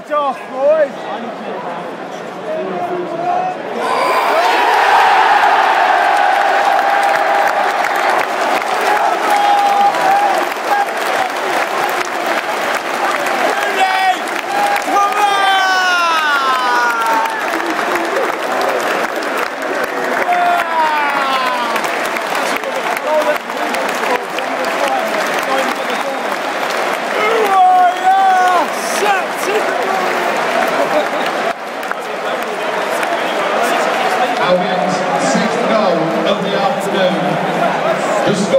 edge off, boys. Albion's sixth goal of the afternoon.